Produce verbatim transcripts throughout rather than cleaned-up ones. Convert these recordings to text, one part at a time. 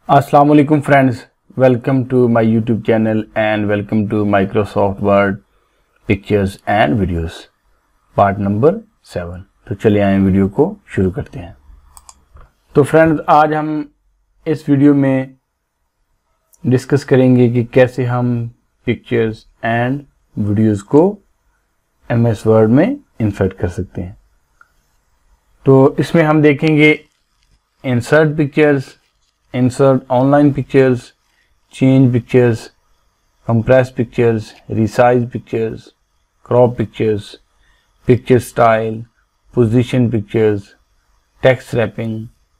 अस्सलाम वालेकुम friends, welcome to my YouTube channel and welcome to Microsoft Word pictures and videos part number seven. तो चलिए आए video को शुरू करते हैं। तो फ्रेंड्स, आज हम इस वीडियो में डिस्कस करेंगे कि कैसे हम पिक्चर्स एंड वीडियोस को एम एस वर्ड में इंसर्ट कर सकते हैं। तो इसमें हम देखेंगे insert pictures, insert online pictures, change pictures, compress pictures, resize pictures, crop pictures, picture style, position pictures, text wrapping,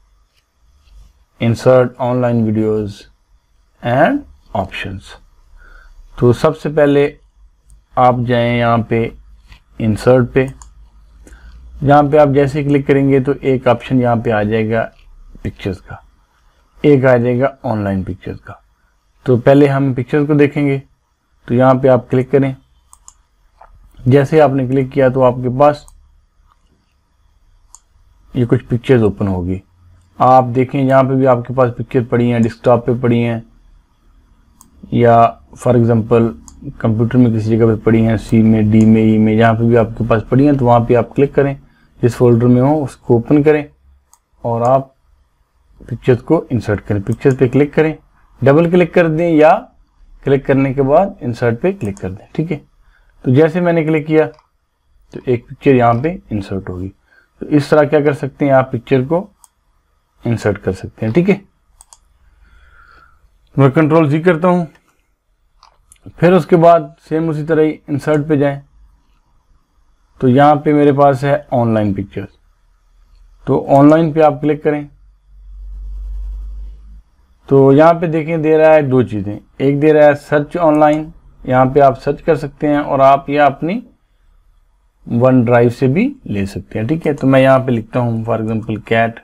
insert online videos and options। तो सबसे पहले आप जाएं यहाँ पे insert पे। यहाँ पे आप जैसे क्लिक करेंगे तो एक ऑप्शन यहाँ पे आ जाएगा पिक्चर्स का, एक आ जाएगा ऑनलाइन पिक्चर्स का। तो पहले हम पिक्चर्स को देखेंगे। तो यहाँ पे आप क्लिक करें। जैसे आपने क्लिक किया तो आपके पास ये कुछ पिक्चर्स ओपन होगी। आप देखें यहाँ पे भी आपके पास पिक्चर पड़ी हैं, डेस्कटॉप पे पड़ी हैं या फॉर एग्जांपल कंप्यूटर में किसी जगह पे पड़ी हैं, सी में, डी में, ई में, जहाँ पे भी आपके पास पड़ी हैं। तो वहाँ पे आप क्लिक करें, जिस फोल्डर में हो उसको ओपन करें और आप पिक्चर्स को इंसर्ट करें। पिक्चर्स पे क्लिक करें, डबल क्लिक कर दें या क्लिक करने के बाद इंसर्ट पे क्लिक कर दें। ठीक है। तो जैसे मैंने क्लिक किया तो एक पिक्चर यहाँ पे इंसर्ट होगी। तो इस तरह क्या कर सकते हैं, आप पिक्चर को इंसर्ट कर सकते हैं। ठीक है। मैं कंट्रोल जी करता हूँ, फिर उसके बाद सेम उसी तरह ही इंसर्ट पे जाएं। तो यहाँ पे मेरे पास है ऑनलाइन पिक्चर्स। तो ऑनलाइन पे आप क्लिक करें। तो यहाँ पे देखें दे रहा है दो चीज़ें, एक दे रहा है सर्च ऑनलाइन, यहाँ पे आप सर्च कर सकते हैं और आप यह अपनी वन ड्राइव से भी ले सकते हैं। ठीक है। तो मैं यहाँ पे लिखता हूँ फॉर एग्जांपल कैट,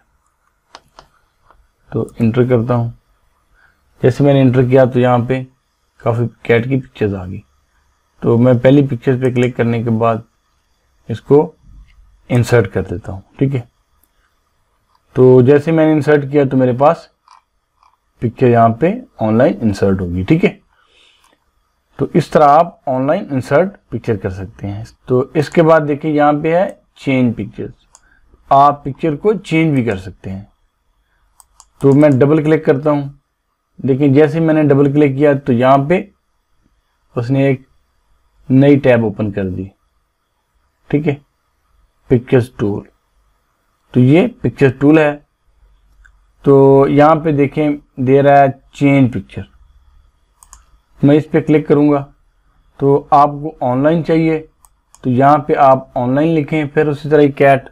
तो इंटर करता हूँ। जैसे मैंने इंटर किया तो यहाँ पे काफ़ी कैट की पिक्चर्स आ गई। तो मैं पहली पिक्चर पे क्लिक करने के बाद इसको इंसर्ट कर देता हूँ। ठीक है। तो जैसे मैंने इंसर्ट किया तो मेरे पास पिक्चर यहाँ पे ऑनलाइन इंसर्ट होगी। ठीक है। तो इस तरह आप ऑनलाइन इंसर्ट पिक्चर कर सकते हैं। तो इसके बाद देखिए यहाँ पे है चेंज पिक्चर्स, आप पिक्चर को चेंज भी कर सकते हैं। तो मैं डबल क्लिक करता हूँ। देखिए जैसे मैंने डबल क्लिक किया तो यहाँ पे उसने एक नई टैब ओपन कर दी। ठीक है। पिक्चर्स टूल, तो ये पिक्चर टूल है। तो यहाँ पे देखें दे रहा है चेंज पिक्चर, मैं इस पे क्लिक करूँगा। तो आपको ऑनलाइन चाहिए तो यहाँ पे आप ऑनलाइन लिखें, फिर उसी तरह कैट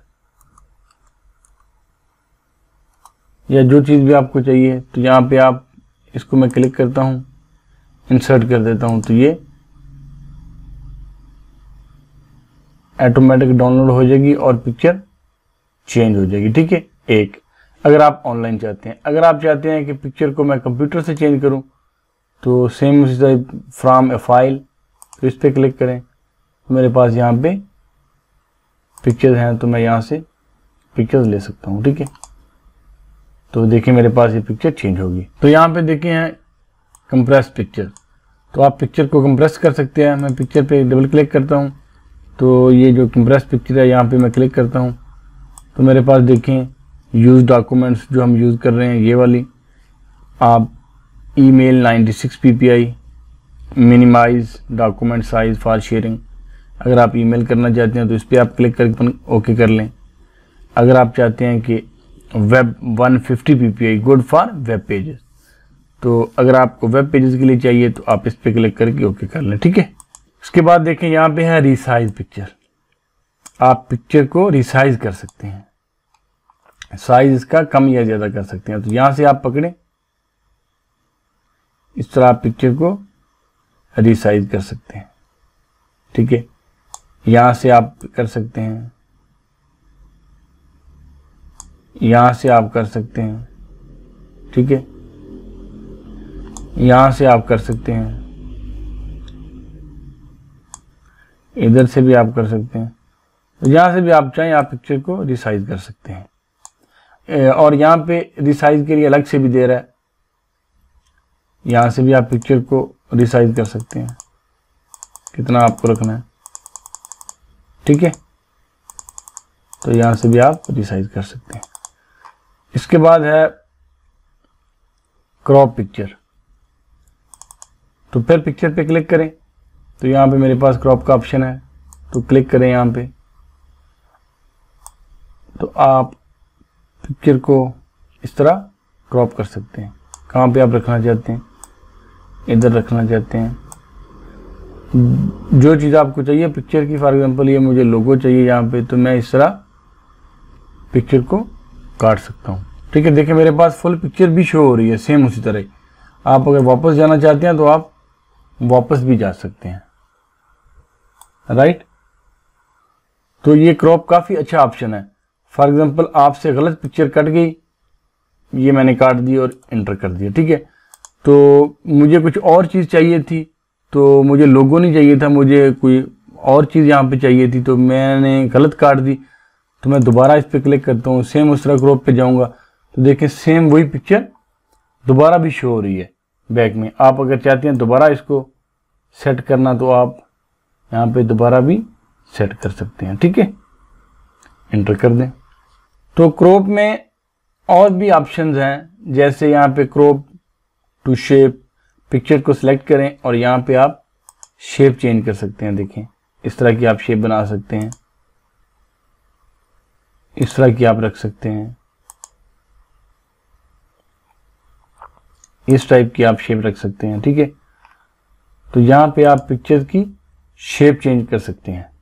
या जो चीज़ भी आपको चाहिए तो यहाँ पे आप इसको मैं क्लिक करता हूँ, इंसर्ट कर देता हूँ। तो ये ऑटोमेटिक डाउनलोड हो जाएगी और पिक्चर चेंज हो जाएगी। ठीक है। एक अगर आप ऑनलाइन चाहते हैं, अगर आप चाहते हैं कि पिक्चर को मैं कंप्यूटर से चेंज करूं तो सेम उसी तरह फ्रॉम ए फाइल, तो इस पर क्लिक करें। तो मेरे पास यहाँ पे पिक्चर्स हैं, तो मैं यहाँ से पिक्चर्स ले सकता हूँ। ठीक है। तो देखिए मेरे पास ये पिक्चर चेंज होगी। तो यहाँ पे देखिए हैं कंप्रेस पिक्चर, तो आप पिक्चर को कंप्रेस कर सकते हैं। मैं पिक्चर पे डबल क्लिक करता हूँ, तो ये जो कंप्रेस पिक्चर है यहाँ पे मैं क्लिक करता हूँ। तो मेरे पास देखें यूज डॉक्यूमेंट्स जो हम यूज़ कर रहे हैं ये वाली, आप email ninety six P P I, minimize document size for sharing. अगर आप ईमेल करना चाहते हैं तो इस पर आप क्लिक करके ओके कर लें। अगर आप चाहते हैं कि web one fifty P P I good for web pages, तो अगर आपको वेब पेजेस के लिए चाहिए तो आप इस पर क्लिक करके ओके कर लें। ठीक है। उसके बाद देखें यहाँ पे है रिसाइज पिक्चर, आप पिक्चर को रिसाइज कर सकते हैं, साइज इसका कम या ज़्यादा कर सकते हैं। तो यहाँ से आप पकड़ें, इस तरह आप पिक्चर को रिसाइज कर सकते हैं। ठीक है। यहाँ से आप कर सकते हैं, यहाँ से आप कर सकते हैं। ठीक है। यहाँ से आप कर सकते हैं, इधर से भी आप कर सकते हैं। तो यहाँ से भी आप चाहें आप पिक्चर को रिसाइज कर सकते हैं। और यहाँ पे रिसाइज के लिए अलग से भी दे रहा है, यहाँ से भी आप पिक्चर को रिसाइज कर सकते हैं, कितना आपको रखना है, ठीक है। तो यहाँ से भी आप रिसाइज कर सकते हैं। इसके बाद है क्रॉप पिक्चर। तो फिर पिक्चर पे क्लिक करें, तो यहाँ पे मेरे पास क्रॉप का ऑप्शन है, तो क्लिक करें यहाँ पे। तो आप पिक्चर को इस तरह क्रॉप कर सकते हैं। कहाँ पे आप रखना चाहते हैं, इधर रखना चाहते हैं, जो चीज़ आपको चाहिए पिक्चर की। फॉर एग्जांपल ये मुझे लोगो चाहिए यहाँ पे, तो मैं इस तरह पिक्चर को काट सकता हूँ, ठीक है। देखिए मेरे पास फुल पिक्चर भी शो हो रही है सेम उसी तरह। आप अगर वापस जाना चाहते हैं तो आप वापस भी जा सकते हैं, राइट। तो ये क्रॉप काफ़ी अच्छा ऑप्शन है। फॉर एग्जांपल आपसे गलत पिक्चर कट गई, ये मैंने काट दी और इंटर कर दिया, ठीक है। तो मुझे कुछ और चीज़ चाहिए थी, तो मुझे लोगो नहीं चाहिए था, मुझे कोई और चीज़ यहाँ पे चाहिए थी, तो मैंने गलत काट दी। तो मैं दोबारा इस पर क्लिक करता हूँ, सेम उस तरह क्रॉप पे जाऊँगा, तो देखें सेम वही पिक्चर दोबारा भी शो हो रही है बैक में। आप अगर चाहते हैं दोबारा इसको सेट करना, तो आप यहाँ पे दोबारा भी सेट कर सकते हैं, ठीक है। इंटर कर दें। तो क्रॉप में और भी ऑप्शंस हैं, जैसे यहाँ पे क्रॉप टू शेप। पिक्चर को सिलेक्ट करें और यहाँ पे आप शेप चेंज कर सकते हैं। देखें इस तरह की आप शेप बना सकते हैं, इस तरह की आप रख सकते हैं, इस टाइप की आप शेप रख सकते हैं, ठीक है। तो यहाँ पे आप पिक्चर की शेप चेंज कर सकते हैं।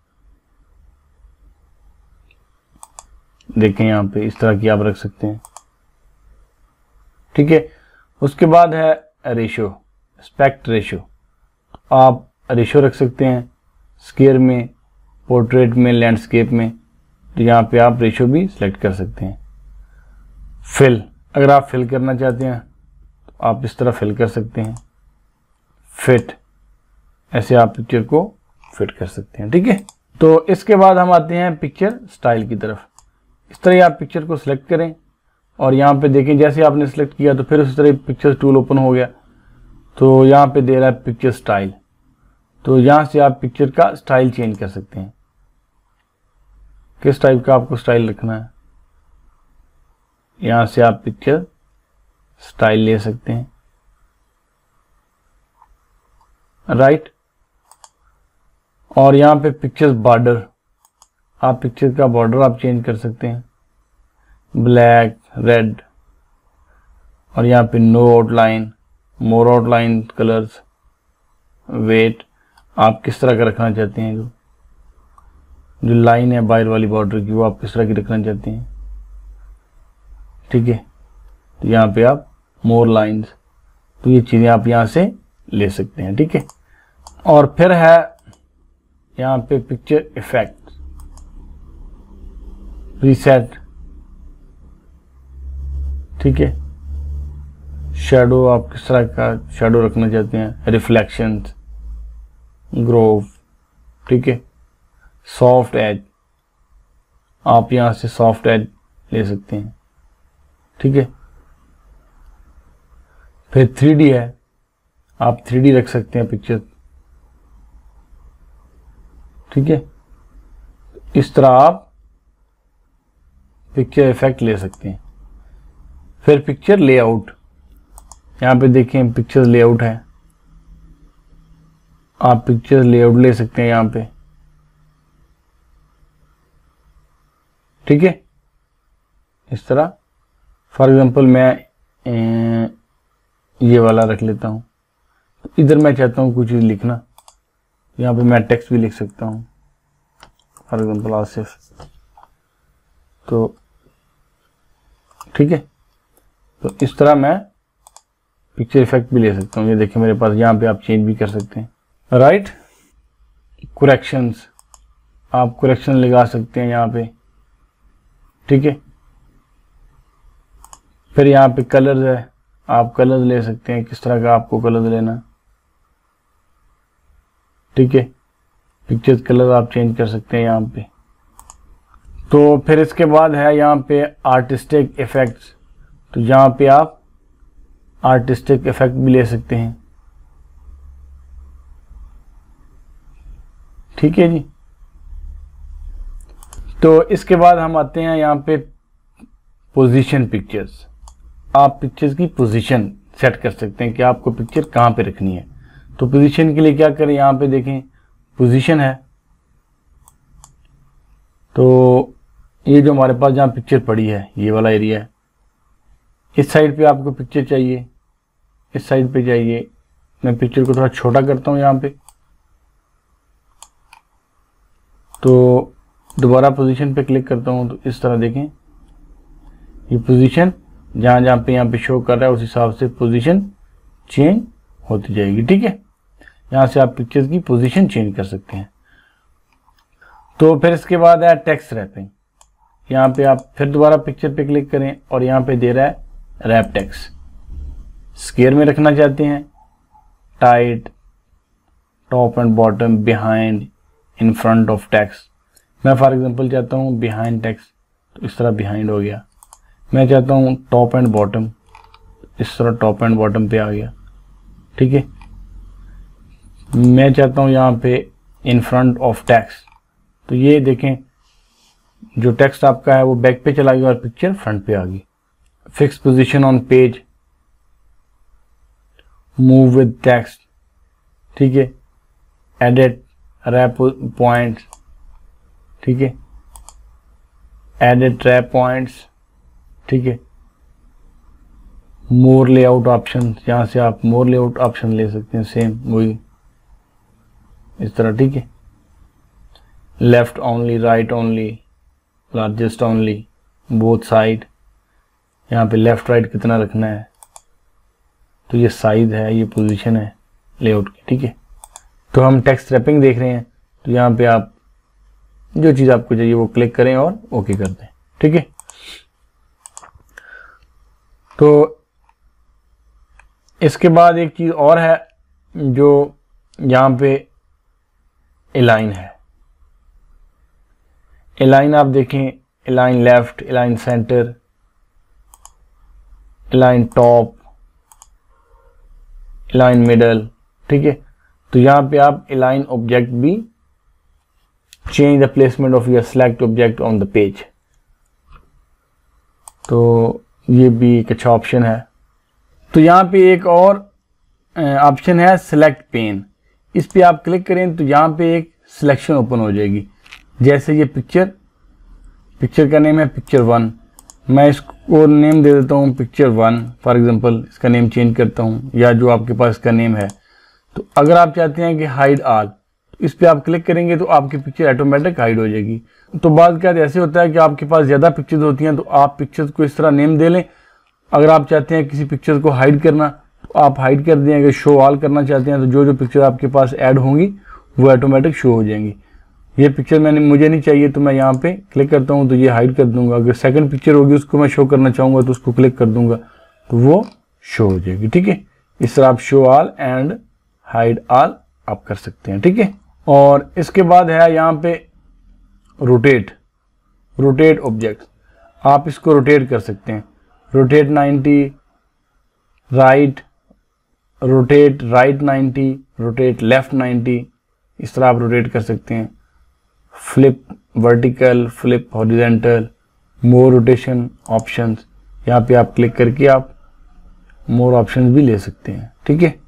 देखें यहाँ पे इस तरह की आप रख सकते हैं, ठीक है। उसके बाद है रेशो, एस्पेक्ट रेशो। आप रेशो रख सकते हैं स्क्वायर में, पोर्ट्रेट में, लैंडस्केप में। तो यहाँ पे आप रेशो भी सिलेक्ट कर सकते हैं। फिल, अगर आप फिल करना चाहते हैं तो आप इस तरह फिल कर सकते हैं। फिट, ऐसे आप पिक्चर को फिट कर सकते हैं, ठीक है। तो इसके बाद हम आते हैं पिक्चर स्टाइल की तरफ। इस तरह आप पिक्चर को सिलेक्ट करें और यहाँ पे देखें जैसे आपने सिलेक्ट किया तो फिर उसी तरह पिक्चर टूल ओपन हो गया। तो यहाँ पे दे रहा है पिक्चर स्टाइल। तो यहाँ से आप पिक्चर का स्टाइल चेंज कर सकते हैं, किस टाइप का आपको स्टाइल रखना है। यहाँ से आप पिक्चर स्टाइल ले सकते हैं, राइट। और यहाँ पे पिक्चर बॉर्डर, आप पिक्चर का बॉर्डर आप चेंज कर सकते हैं, ब्लैक, रेड। और यहाँ पे no outline, more outline colours, weight, आप किस तरह का रखना चाहते हैं। जो जो लाइन है बाहर वाली बॉर्डर की, वो आप किस तरह की रखना चाहते हैं, ठीक है। तो यहाँ पे आप मोर लाइंस, तो ये चीज़ें आप यहाँ से ले सकते हैं, ठीक है। और फिर है यहाँ पे पिक्चर इफेक्ट, रीसेट, ठीक है। शैडो, आप किस तरह का शैडो रखना चाहते हैं, रिफ्लेक्शंस, ग्रोव, ठीक है। सॉफ्ट एज, आप यहाँ से सॉफ्ट एज ले सकते हैं, ठीक है। फिर थ्री डी है, आप थ्री डी रख सकते हैं पिक्चर, ठीक है। इस तरह आप पिक्चर इफेक्ट ले सकते हैं। फिर पिक्चर लेआउट, यहाँ पे देखें पिक्चर लेआउट है, आप पिक्चर लेआउट ले सकते हैं यहाँ पे, ठीक है। इस तरह फॉर एग्जांपल मैं ये वाला रख लेता हूँ। इधर मैं चाहता हूँ कुछ चीज़ लिखना, यहाँ पे मैं टेक्स्ट भी लिख सकता हूँ, फॉर एग्जांपल आसिफ, तो ठीक है। तो इस तरह मैं पिक्चर इफेक्ट भी ले सकता हूँ। ये देखिए मेरे पास, यहाँ पे आप चेंज भी कर सकते हैं, राइट। करेक्शंस, आप करेक्शन लगा सकते हैं यहाँ पे, ठीक है। फिर यहाँ पे कलर्स है, आप कलर्स ले सकते हैं, किस तरह का आपको कलर्स लेना, ठीक है। पिक्चर कलर आप चेंज कर सकते हैं यहाँ पे। तो फिर इसके बाद है यहाँ पे आर्टिस्टिक इफेक्ट्स। तो यहाँ पे आप आर्टिस्टिक इफेक्ट भी ले सकते हैं। ठीक है जी। तो इसके बाद हम आते हैं यहाँ पे पोजीशन पिक्चर्स। आप पिक्चर्स की पोजीशन सेट कर सकते हैं कि आपको पिक्चर कहाँ पे रखनी है। तो पोजीशन के लिए क्या करें, यहाँ पे देखें पोजीशन है, तो ये जो हमारे पास जहाँ पिक्चर पड़ी है ये वाला एरिया है। इस साइड पे आपको पिक्चर चाहिए, इस साइड पे चाहिए। मैं पिक्चर को थोड़ा छोटा करता हूँ यहाँ पे। तो दोबारा पोजीशन पे क्लिक करता हूँ, तो इस तरह देखें ये पोजीशन जहाँ जहाँ पे यहाँ पे शो कर रहा है उस हिसाब से पोजीशन चेंज होती जाएगी। ठीक है, यहाँ से आप पिक्चर्स की पोजीशन चेंज कर सकते हैं। तो फिर इसके बाद है टेक्स्ट रैपिंग। यहाँ पे आप फिर दोबारा पिक्चर पे क्लिक करें और यहाँ पे दे रहा है रैप टेक्स्ट। स्क्वायर में रखना चाहते हैं, tight, top and bottom, behind, in front of text. मैं फॉर एग्जांपल चाहता हूँ बिहाइंड टेक्स्ट, तो इस तरह बिहाइंड हो गया। मैं चाहता हूँ टॉप एंड बॉटम, इस तरह टॉप एंड बॉटम पे आ गया। ठीक है, मैं चाहता हूँ यहाँ पे इन फ्रंट ऑफ टेक्स्ट, तो ये देखें जो टेक्स्ट आपका है वो बैक पे चला गया और पिक्चर फ्रंट पे आ गई। Fix position on page, move with text. ठीक है, एडिट रैप पॉइंट्स। ठीक है, एडिट रैप पॉइंट्स। ठीक है, मोर लेआउट ऑप्शन, यहाँ से आप मोर लेआउट ऑप्शन ले सकते हैं, सेम वही इस तरह। ठीक है, left only, right only, largest only, both side. यहाँ पे लेफ्ट राइट कितना रखना है, तो ये साइज है, ये पोजीशन है लेआउट की। ठीक है, तो हम टेक्स्ट रैपिंग देख रहे हैं, तो यहाँ पे आप जो चीज़ आपको चाहिए वो क्लिक करें और ओके कर दें। ठीक है, तो इसके बाद एक चीज़ और है जो यहाँ पे अलाइन है। अलाइन आप देखें, align left, align centre, align top, align middle. ठीक है, तो यहाँ पे आप अलाइन ऑब्जेक्ट भी, change the placement of your select object on the page, तो ये भी एक अच्छा ऑप्शन है। तो यहाँ पे एक और ऑप्शन है सेलेक्ट पेन। इस पे आप क्लिक करें तो यहाँ पे एक सिलेक्शन ओपन हो जाएगी। जैसे ये पिक्चर, पिक्चर का नेम है पिक्चर वन, मैं इसको नेम दे देता हूँ पिक्चर वन फॉर एग्जांपल। इसका नेम चेंज करता हूँ, या जो आपके पास इसका नेम है। तो अगर आप चाहते हैं कि हाइड ऑल, इस पे आप क्लिक करेंगे तो आपकी पिक्चर ऑटोमेटिक हाइड हो जाएगी। तो बाद क्या ऐसे होता है कि आपके पास ज़्यादा पिक्चर्स होती हैं, तो आप पिक्चर्स को इस तरह नेम दे लें। अगर आप चाहते हैं किसी पिक्चर को हाइड करना तो आप हाइड कर दें। अगर शो ऑल करना चाहते हैं तो जो जो पिक्चर आपके पास ऐड होंगी वो ऑटोमेटिक शो हो जाएंगी। ये पिक्चर मैंने मुझे नहीं चाहिए तो मैं यहाँ पे क्लिक करता हूँ तो ये हाइड कर दूंगा। अगर सेकंड पिक्चर होगी उसको मैं शो करना चाहूँगा तो उसको क्लिक कर दूंगा तो वो शो हो जाएगी। ठीक है, इस तरह आप show all and hide all आप कर सकते हैं। ठीक है, और इसके बाद है यहाँ पे रोटेट, रोटेट ऑब्जेक्ट। आप इसको रोटेट कर सकते हैं, rotate ninety, right, rotate right ninety, rotate left ninety, इस तरह आप रोटेट कर सकते हैं। Flip vertical, flip horizontal, more rotation options, यहाँ पे आप क्लिक करके आप मोर ऑप्शंस भी ले सकते हैं। ठीक है,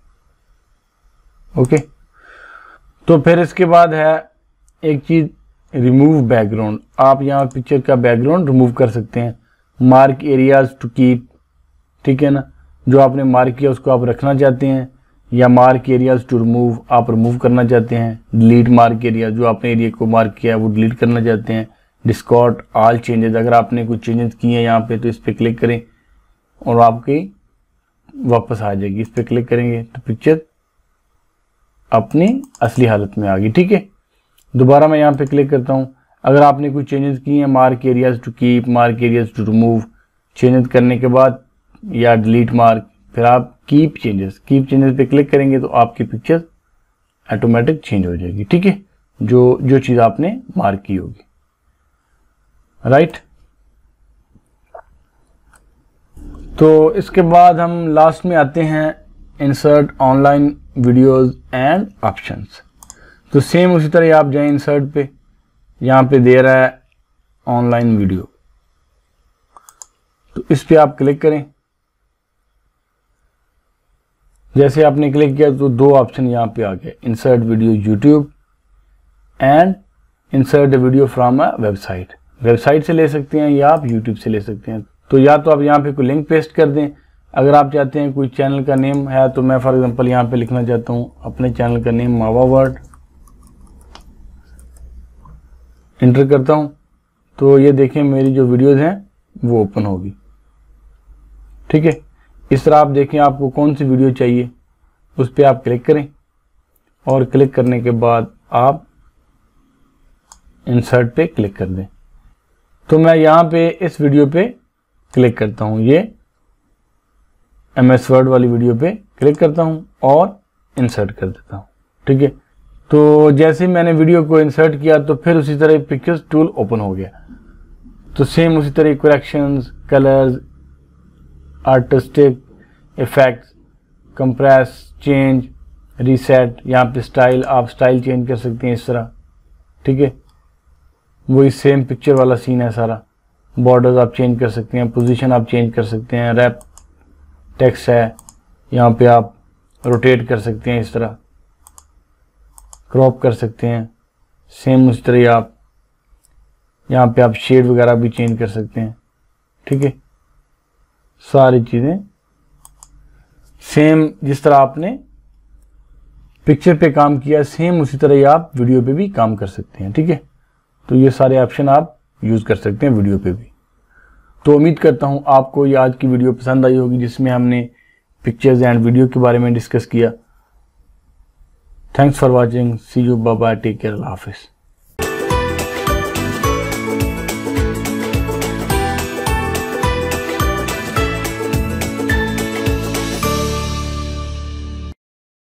ओके। तो फिर इसके बाद है एक चीज़ रिमूव बैकग्राउंड। आप यहाँ पिक्चर का बैकग्राउंड रिमूव कर सकते हैं। मार्क एरियाज टू कीप, ठीक है ना, जो आपने मार्क किया उसको आप रखना चाहते हैं, या मार्क एरियाज टू रिमूव, आप रिमूव करना चाहते हैं। डिलीट मार्क एरिया, जो आपने एरिया को मार्क किया है वो डिलीट करना चाहते हैं। डिस्कार्ड ऑल चेंजेस, अगर आपने कुछ चेंजेस किए हैं यहाँ पे तो इस पर क्लिक करें और आपकी वापस आ जाएगी। इस पर क्लिक करेंगे तो पिक्चर अपनी असली हालत में आ गई। ठीक है, दोबारा मैं यहाँ पे क्लिक करता हूँ। अगर आपने कुछ चेंजेस किए हैं, mark areas to keep, mark areas to remove, changes करने के बाद या डिलीट मार्क, फिर आप कीप चेंजेस, कीप चेंजेस पे क्लिक करेंगे तो आपकी पिक्चर ऑटोमेटिक चेंज हो जाएगी। ठीक है, जो जो चीज़ आपने मार्क की होगी, राइट। तो इसके बाद हम लास्ट में आते हैं insert online videos and options. तो सेम उसी तरह आप जाएं इंसर्ट पे, यहाँ पे दे रहा है ऑनलाइन वीडियो, तो इस पे आप क्लिक करें। जैसे आपने क्लिक किया तो दो ऑप्शन यहाँ पे आ गए, insert video YouTube and insert video from a website. Website से ले सकते हैं या आप यूट्यूब से ले सकते हैं। तो या तो आप यहाँ पे कोई लिंक पेस्ट कर दें, अगर आप चाहते हैं कोई चैनल का नेम है, तो मैं फॉर एग्जांपल यहाँ पे लिखना चाहता हूँ अपने चैनल का नेम मावा वर्ड, इंटर करता हूँ तो ये देखें मेरी जो वीडियोस हैं वो ओपन होगी। ठीक है, इस तरह आप देखें आपको कौन सी वीडियो चाहिए उस पर आप क्लिक करें और क्लिक करने के बाद आप इंसर्ट पे क्लिक कर दें। तो मैं यहाँ पे इस वीडियो पे क्लिक करता हूँ, ये एम एस वर्ड वाली वीडियो पे क्लिक करता हूँ और इंसर्ट कर देता हूँ। ठीक है, तो जैसे मैंने वीडियो को इंसर्ट किया तो फिर उसी तरह पिक्चर्स टूल ओपन हो गया। तो सेम उसी तरह corrections, colours, artistic effects, compress, change, reset, यहाँ पे स्टाइल, आप स्टाइल चेंज कर सकते हैं इस तरह। ठीक है, वही सेम पिक्चर वाला सीन है सारा। बॉर्डर्स आप चेंज कर सकते हैं, पोजीशन आप चेंज कर सकते हैं, रैप टेक्स्ट है यहाँ पे आप रोटेट कर सकते हैं, इस तरह क्रॉप कर सकते हैं। सेम उसी तरह आप यहाँ पे आप शेड वगैरह भी चेंज कर सकते हैं। ठीक है, सारी चीज़ें सेम जिस तरह आपने पिक्चर पे काम किया सेम उसी तरह ही आप वीडियो पे भी काम कर सकते हैं। ठीक है, तो ये सारे ऑप्शन आप यूज़ कर सकते हैं वीडियो पे भी। तो उम्मीद करता हूँ आपको ये आज की वीडियो पसंद आई होगी जिसमें हमने पिक्चर्स एंड वीडियो के बारे में डिस्कस किया। Thanks for watching, see you, bye bye, take care, अल्लाह हाफिज़।